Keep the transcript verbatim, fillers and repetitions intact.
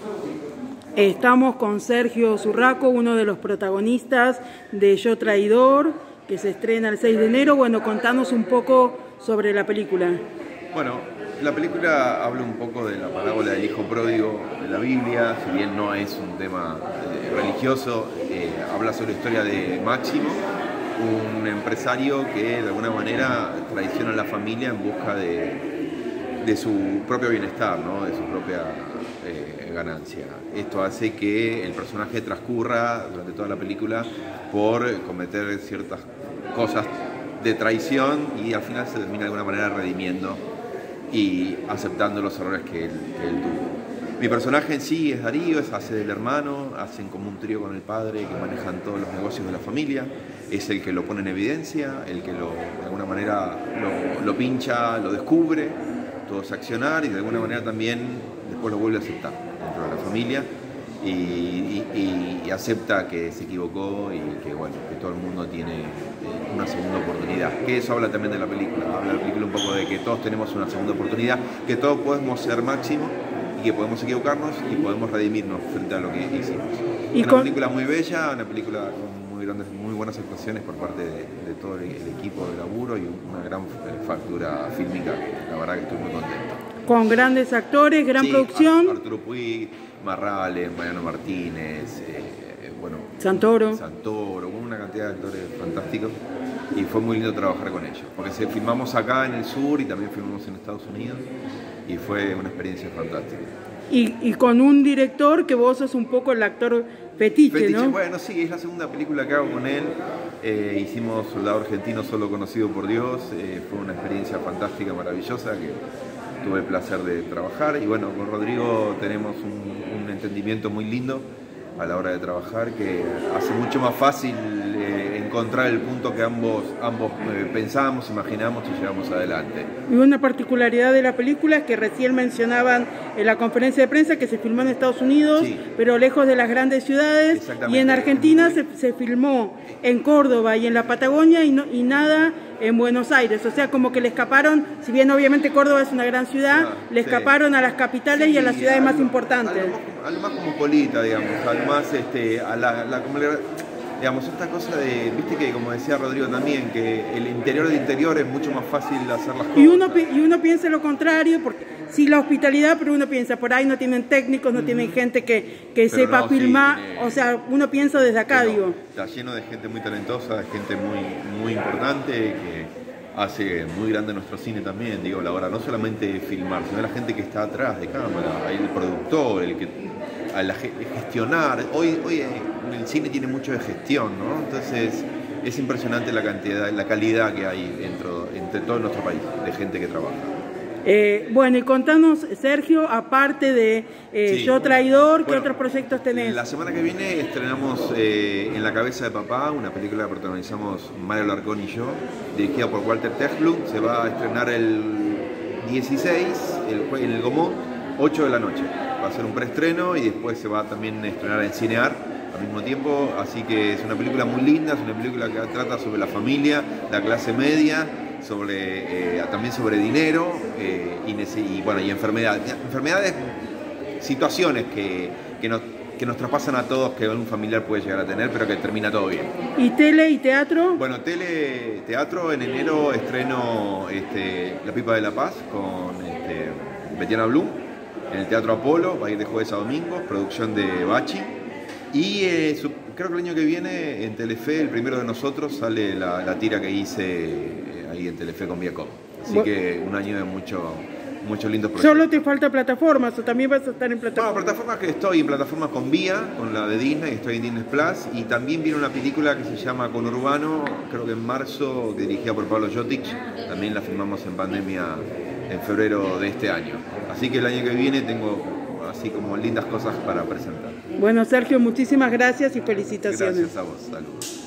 Estamos con Sergio Zurraco, uno de los protagonistas de Yo Traidor, que se estrena el seis de enero. Bueno, contanos un poco sobre la película. Bueno, la película habla un poco de la parábola del hijo pródigo de la Biblia, si bien no es un tema eh, religioso, eh, habla sobre la historia de Máximo, un empresario que de alguna manera traiciona a la familia en busca de, de su propio bienestar, ¿no? De su propia eh, ganancia. Esto hace que el personaje transcurra durante toda la película por cometer ciertas cosas de traición y al final se termina de alguna manera redimiendo y aceptando los errores que él, que él tuvo. Mi personaje en sí es Darío, es, hace del hermano, hacen como un trío con el padre que manejan todos los negocios de la familia, es el que lo pone en evidencia, el que lo, de alguna manera lo, lo pincha, lo descubre, todo es accionar y de alguna manera también después lo vuelve a aceptar dentro de la familia y, y, y acepta que se equivocó y que, bueno, que todo el mundo tiene una segunda oportunidad. Que eso habla también de la película, habla la película un poco de que todos tenemos una segunda oportunidad, que todos podemos ser Máximo y que podemos equivocarnos y podemos redimirnos frente a lo que hicimos. ¿Y una con... película muy bella, una película con muy grandes, muy buenas actuaciones por parte de, de todo el, el equipo de laburo y una gran factura fílmica, que la verdad que estoy muy contento. Con grandes actores, gran sí, producción. Arturo Puig, Marrales, Mariano Martínez, eh, bueno, Santoro. Santoro, una cantidad de actores fantásticos y fue muy lindo trabajar con ellos, porque se filmamos acá en el sur y también filmamos en Estados Unidos y fue una experiencia fantástica. Y, y con un director que vos sos un poco el actor fetiche, fetiche, ¿no? Bueno, sí, es la segunda película que hago con él. Eh, hicimos Soldado Argentino Solo Conocido por Dios. Eh, fue una experiencia fantástica, maravillosa, que tuve el placer de trabajar. Y bueno, con Rodrigo tenemos un, un entendimiento muy lindo a la hora de trabajar, que hace mucho más fácil eh, encontrar el punto que ambos, ambos eh, pensamos, imaginamos y llevamos adelante. Y una particularidad de la película es que recién mencionaban en la conferencia de prensa que se filmó en Estados Unidos, sí, pero lejos de las grandes ciudades, y en Argentina muy... se, se filmó en Córdoba y en la Patagonia y, no, y nada en Buenos Aires, o sea, como que le escaparon, si bien obviamente Córdoba es una gran ciudad, ah, le escaparon sí. a las capitales sí, y a las ciudades algo, más importantes. Algo, algo más como colita, digamos, algo más, este, a la, la como le, digamos, esta cosa de, viste que como decía Rodrigo también, que el interior del interior es mucho más fácil hacer las cosas. Y uno, y uno piensa lo contrario, porque sí, la hospitalidad, pero uno piensa, por ahí no tienen técnicos, no mm. tienen gente que, que sepa no, filmar, sí, tiene, o sea, uno piensa desde acá, digo. No, está lleno de gente muy talentosa, de gente muy, muy importante, que hace muy grande nuestro cine también, digo, la hora no solamente filmar, sino la gente que está atrás de cámara, el productor, el que a la, gestionar. Hoy, hoy el cine tiene mucho de gestión, ¿no? Entonces es impresionante la cantidad, la calidad que hay dentro, entre todo nuestro país, de gente que trabaja. Eh, bueno, y contanos, Sergio, aparte de eh, sí. Yo Traidor, ¿qué bueno, otros proyectos tenés? La semana que viene estrenamos eh, En la cabeza de papá, una película que protagonizamos Mario Larcón y yo, dirigida por Walter Techblum. Se va a estrenar el dieciséis, el, en el Gomó, ocho de la noche. Va a ser un preestreno y después se va también a estrenar en Cinear al mismo tiempo, así que es una película muy linda, es una película que trata sobre la familia, la clase media, sobre eh, también sobre dinero eh, y, y bueno y enfermedades, enfermedades, situaciones que, que, nos, que nos traspasan a todos, que un familiar puede llegar a tener, pero que termina todo bien. ¿Y tele y teatro? Bueno, tele, teatro, en enero estreno este, La Pipa de la Paz con este, Betiana Blum en el Teatro Apolo, va a ir de jueves a domingo, producción de Bachi. Y eh, su, creo que el año que viene en Telefe, el primero de nosotros, sale la, la tira que hice eh, ahí en Telefe con Viacom. Así bueno, que un año de mucho, mucho lindo proyecto. ¿Solo te falta plataformas o también vas a estar en plataformas? Bueno, plataformas que estoy en plataformas con Vía, con la de Disney, estoy en Disney Plus. Y también viene una película que se llama Conurbano, creo que en marzo, dirigida por Pablo Jotic. También la filmamos en pandemia en febrero de este año. Así que el año que viene tengo así como lindas cosas para presentar. Bueno, Sergio, muchísimas gracias y felicitaciones. Gracias a vos, saludos.